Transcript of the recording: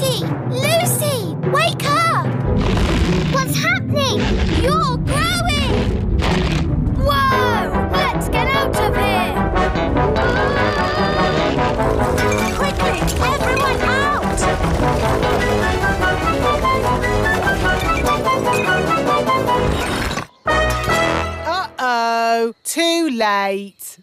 Lucy! Lucy! Wake up! What's happening? You're growing! Whoa! Let's get out of here! Quickly! Everyone out! Uh-oh! Too late!